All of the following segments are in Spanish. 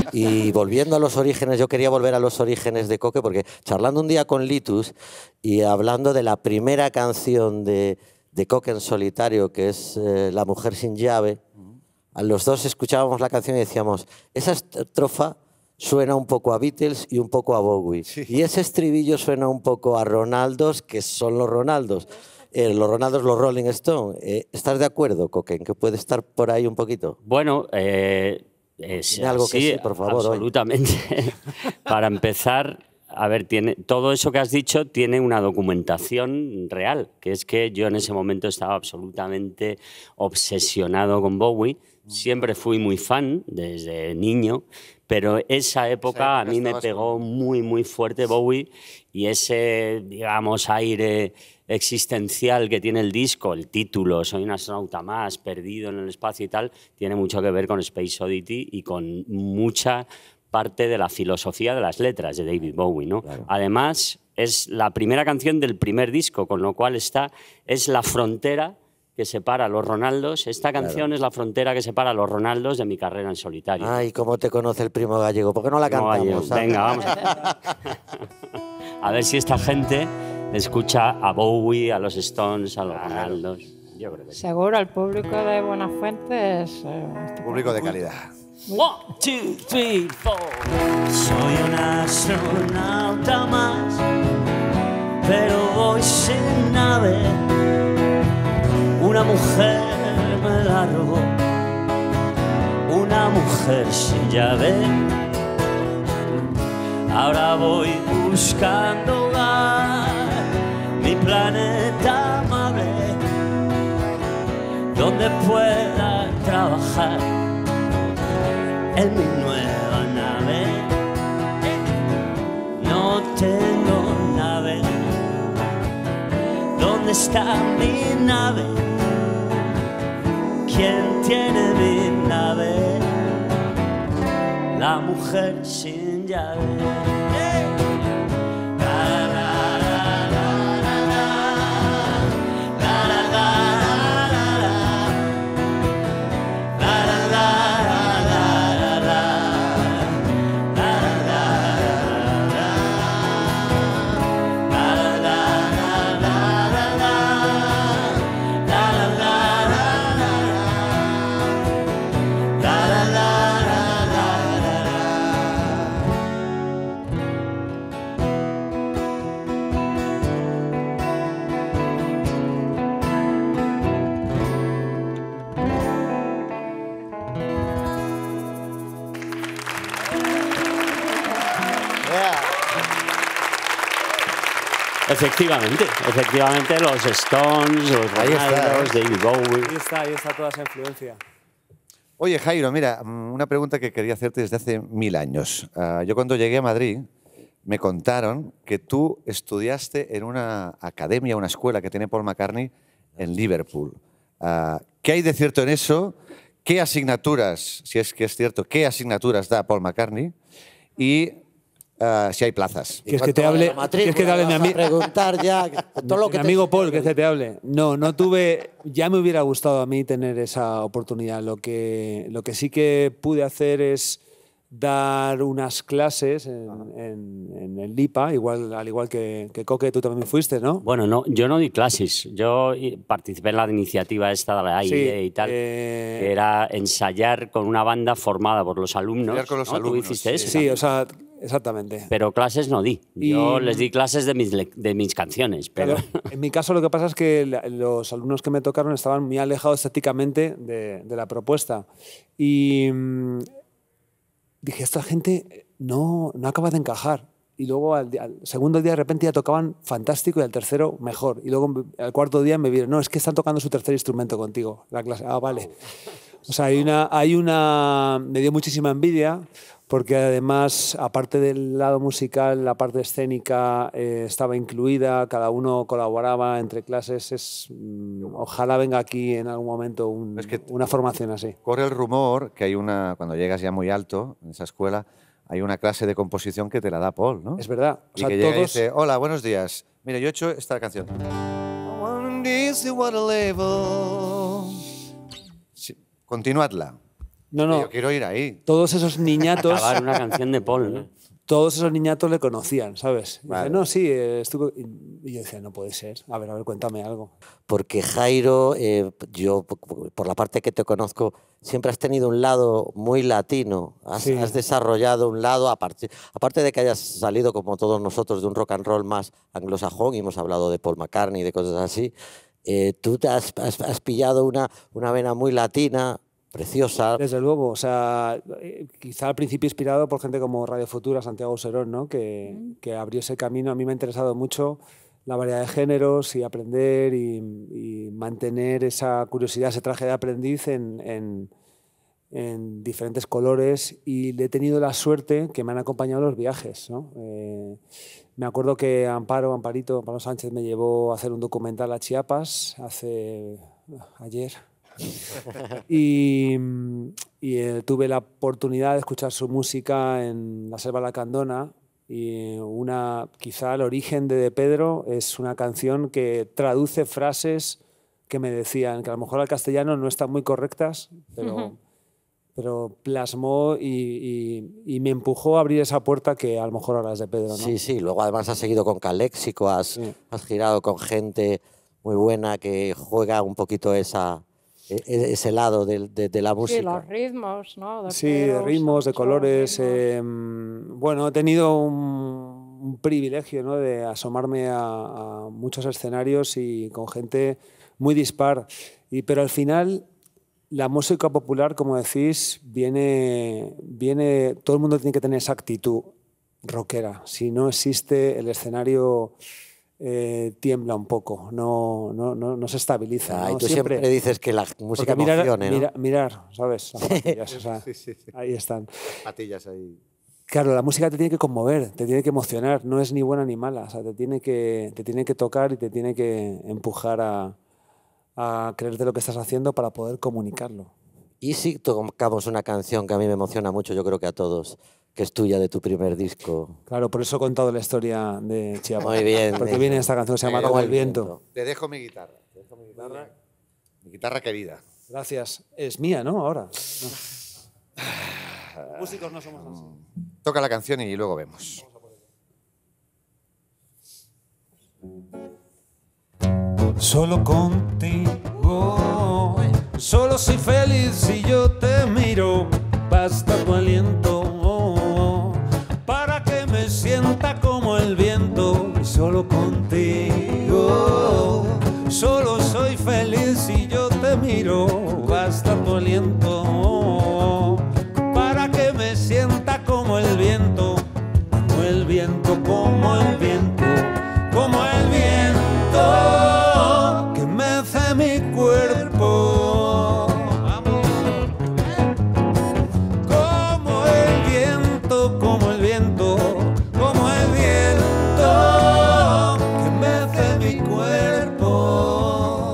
Y volviendo a los orígenes, yo quería volver a los orígenes de Coque, porque charlando un día con Litus y hablando de la primera canción de Coque en solitario, que es La mujer sin llave, a los dos escuchábamos la canción y decíamos, esa estrofa suena un poco a Beatles y un poco a Bowie. Sí. Y ese estribillo suena un poco a Ronaldos, que son los Ronaldos. Los Ronaldos, los Rolling Stones. ¿Estás de acuerdo, Coque, en que puede estar por ahí un poquito? Bueno, algo sí, que sí, por favor. Absolutamente. Para empezar, a ver, todo eso que has dicho tiene una documentación real, que es que yo en ese momento estaba absolutamente obsesionado con Bowie. Siempre fui muy fan desde niño, pero esa época a mí me pegó muy, muy fuerte Bowie, y ese, digamos, aire existencial que tiene el disco, el título, Soy un astronauta más, perdido en el espacio y tal, tiene mucho que ver con Space Oddity y con mucha parte de la filosofía de las letras de David Bowie, ¿no? Claro. Además, es la primera canción del primer disco, con lo cual es la frontera que separa a los Ronaldos. Esta canción es la frontera que separa a los Ronaldos de mi carrera en solitario. Ay, ¿cómo te conoce el primo gallego? ¿Por qué no la cantamos? Venga, vamos. A ver si esta gente escucha a Bowie, a los Stones, a los Ronaldos. Yo creo que sí. Seguro, el público de Buenafuente es... público de calidad. 1, 2, 3, 4. Soy un astronauta más, pero voy sin nave. Una mujer me la robó, una mujer sin llave. Ahora voy buscando hogar, mi planeta amable, donde pueda trabajar en mi nueva nave. No tengo nave. ¿Dónde está mi nave? ¿Quién tiene mi nave? La mujer sin llave. Efectivamente, los Stones, los Ronaldos, David Bowie. Ahí está toda esa influencia. Oye, Jairo, mira, una pregunta que quería hacerte desde hace 1000 años. Yo cuando llegué a Madrid me contaron que tú estudiaste en una academia, una escuela que tiene Paul McCartney en Liverpool. ¿Qué hay de cierto en eso? ¿Qué asignaturas, si es que es cierto, qué asignaturas da Paul McCartney? Y si hay plazas. ¿Quieres que te hable? ¿Quieres que te hable mi amigo? Preguntar ya todo lo que mi amigo Paul, que te hable. No tuve. Ya me hubiera gustado a mí tener esa oportunidad. Lo que sí que pude hacer es dar unas clases en el LIPA, al igual que Coque, tú también fuiste, ¿no? Bueno, no, yo no di clases. Yo participé en la iniciativa esta de la AIE y tal, que era ensayar con una banda formada por los alumnos. Ensayar con los alumnos. ¿Tú hiciste eso? Sí, o sea, exactamente. Pero clases no di. Yo les di clases de mis canciones. Pero en mi caso lo que pasa es que los alumnos que me tocaron estaban muy alejados estéticamente de la propuesta. Y dije, esta gente no acaba de encajar. Y luego al segundo día de repente ya tocaban fantástico y al tercero mejor. Y luego al cuarto día me vieron, no, es que están tocando su tercer instrumento contigo, la clase. Ah, vale. O sea, me dio muchísima envidia porque además, aparte del lado musical, la parte escénica estaba incluida, cada uno colaboraba entre clases. Ojalá venga aquí en algún momento una formación así. Corre el rumor que hay cuando llegas ya muy alto en esa escuela, hay una clase de composición que te la da Paul, ¿no? Es verdad. O sea, que llega y dice, hola, buenos días. Mira, yo he hecho esta canción. Sí, continuadla. No, no. Yo quiero ir ahí. Todos esos niñatos... Acabar una canción de Paul, ¿no? Todos esos niñatos le conocían, ¿sabes? Y Vale. dice, no, sí, estuve... Y yo decía, no puede ser. A ver, cuéntame algo. Porque Jairo, yo por la parte que te conozco, siempre has tenido un lado muy latino. Sí. Has desarrollado un lado, aparte de que hayas salido como todos nosotros de un rock and roll más anglosajón, y hemos hablado de Paul McCartney y de cosas así, tú te has pillado una vena muy latina, preciosa. Desde luego, o sea, quizá al principio inspirado por gente como Radio Futura, Santiago Serón, ¿no? Que abrió ese camino. A mí me ha interesado mucho la variedad de géneros y aprender y mantener esa curiosidad, ese traje de aprendiz en diferentes colores, y he tenido la suerte que me han acompañado los viajes, ¿no? Me acuerdo que Amparo Sánchez me llevó a hacer un documental a Chiapas ayer. Y tuve la oportunidad de escuchar su música en la Selva Lacandona, y quizá el origen de Pedro es una canción que traduce frases que me decían, que a lo mejor al castellano no están muy correctas, pero plasmó y me empujó a abrir esa puerta que a lo mejor ahora es de Pedro, ¿no? Sí, sí, luego además has seguido con Caléxico, has girado con gente muy buena que juega un poquito ese lado de la música. Sí, los ritmos, ¿no? Sí, de ritmos, de colores. Bueno, he tenido un privilegio, ¿no? De asomarme a muchos escenarios y con gente muy dispar. Pero al final, la música popular, como decís, viene, todo el mundo tiene que tener esa actitud rockera. Si no existe, el escenario tiembla un poco, no se estabiliza. Y ¿no? tú siempre dices que la música emocione, ¿no? Mirar, ¿sabes? Las patillas, o sea, Sí. ahí están. Patillas ahí. Claro, la música te tiene que conmover, te tiene que emocionar, no es ni buena ni mala, o sea, te tiene que tocar y te tiene que empujar a creerte lo que estás haciendo para poder comunicarlo. Y si tocamos una canción que a mí me emociona mucho, yo creo que a todos, que es tuya, de tu primer disco. Claro, por eso he contado la historia de Chiapas. Muy bien. Porque viene esta canción, se llama Como el viento. Te dejo mi guitarra. Mi guitarra querida. Gracias. Es mía, ¿no? Ahora. No. Músicos no somos así. Toca la canción y luego vemos. Solo contigo, solo soy feliz si yo te miro. Basta tu aliento para que me sienta como el viento. Solo contigo, solo soy feliz si yo te miro. Basta tu aliento para que me sienta como el viento, como el viento, como el viento, como el viento que mece mi cuerpo. Como el viento, como el viento, como el viento que mece mi cuerpo.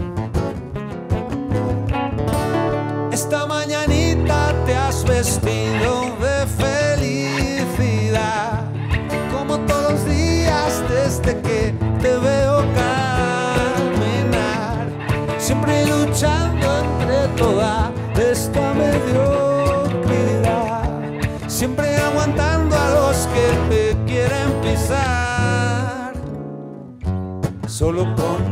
Esta mañanita te has vestido de felicidad, como todos los días desde que te veo caminar, siempre luchando entre toda esta mediocridad, siempre aguantando a los que te quieren pisar. Solo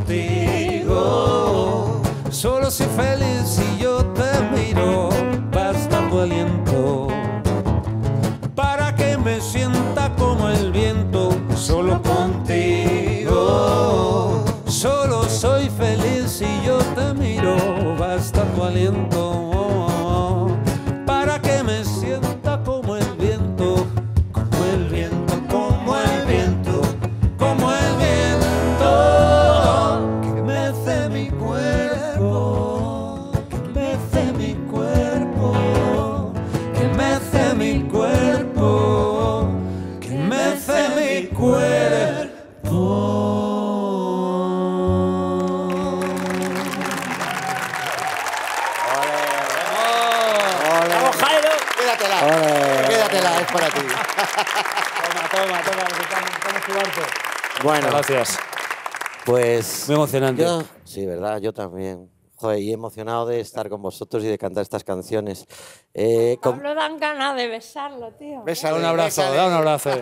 contigo, solo soy feliz si yo te miro. Basta tu aliento para que me sienta como el viento. Solo contigo, solo soy feliz si yo te miro. Basta tu aliento para que me sienta como el viento, como el viento, como el viento, como el viento que mece mi cuerpo, que mece mi cuerpo, que mece mi cuerpo, que mece mi cuerpo. ¡Vamos, Jairo! Quédatela, es para ti. Toma, necesitamos jugarte. Bueno, Gracias. pues... Muy emocionante. Sí, ¿verdad? Yo también. Joder, y emocionado de estar con vosotros y de cantar estas canciones. Pablo, dan ganas de besarlo, tío. Bésale, Da un abrazo, bésale. da un abrazo.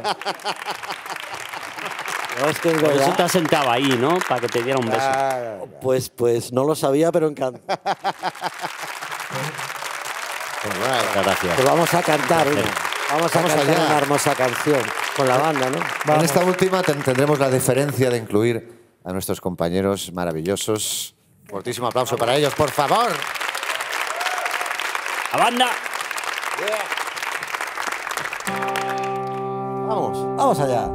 No, es que es Por eso verdad. te has sentado ahí, ¿no? Para que te diera un beso. Claro. Pues no lo sabía, pero encanta. Muchas gracias. Pues vamos a cantar, ¿no? Vamos a Vamos cantar allá. una hermosa canción con la banda, ¿no? En esta última tendremos la deferencia de incluir a nuestros compañeros maravillosos. Fortísimo aplauso para ellos, por favor. ¡La banda! Vamos allá.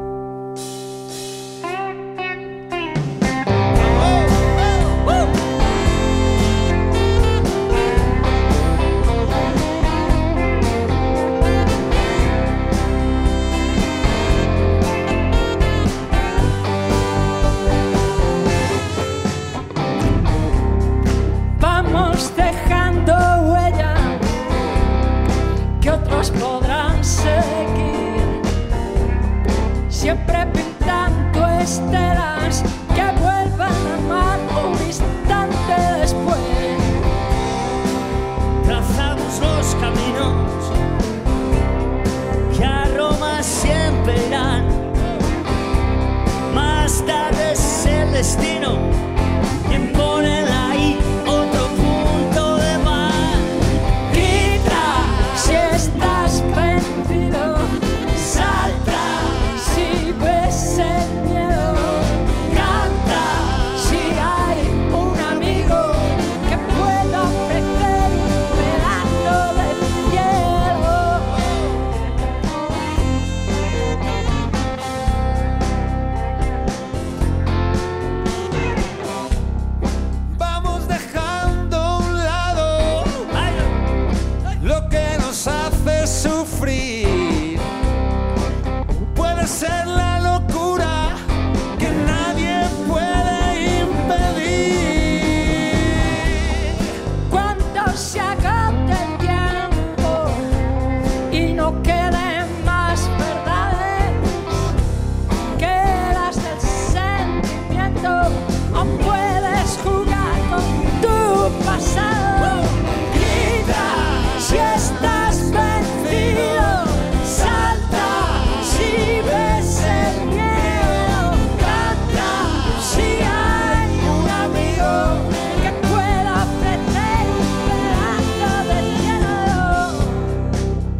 Vamos dejando huella que otros podrán seguir, siempre pintando estelas que vuelvan a amar un instante después. Trazamos los caminos que a Roma siempre irán. Más tarde es el destino quien pone ahí otro punto de mar. Grita si estás vencido, salta si ves el miedo, canta si hay un amigo que pueda ofrecer un pedazo de cielo. Vamos dejando a un lado lo que nos hace sufrir. Puede ser la locura que nadie puede impedir. Cuando se agote el tiempo y no queden más verdades que las del sentimiento, aún puedes jugar con tu pasado. Grita si estás vencido, salta si ves el miedo, canta si hay un amigo que pueda ofrecer un pedazo de cielo.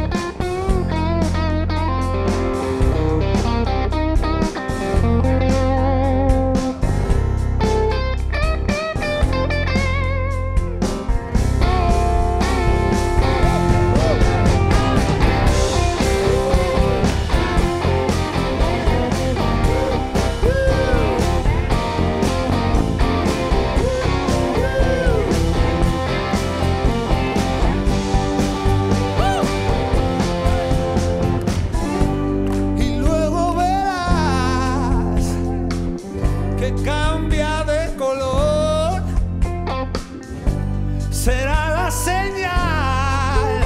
Y luego verás que cambia de color. Será la señal.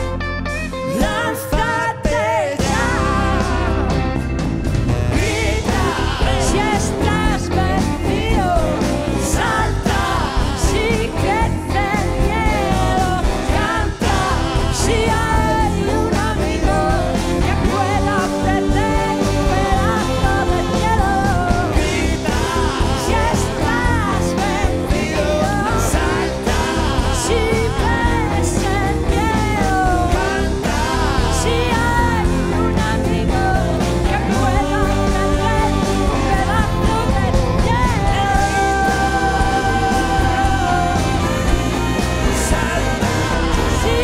Lánzate ya. Grita si estás vencido, salta si crece el miedo, canta si hay un amigo que pueda ofrecer un pedazo de cielo. Grita si estás vencido, salta si ves el miedo, canta si hay un amigo que pueda ofrecer un pedazo de cielo. Salta si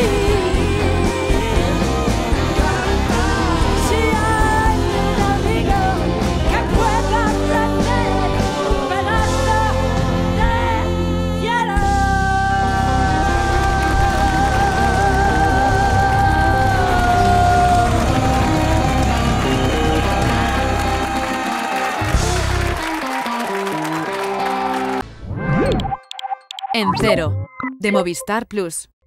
canta si hay un amigo que pueda ofrecer un pedazo de cielo. En Cero, de Movistar Plus.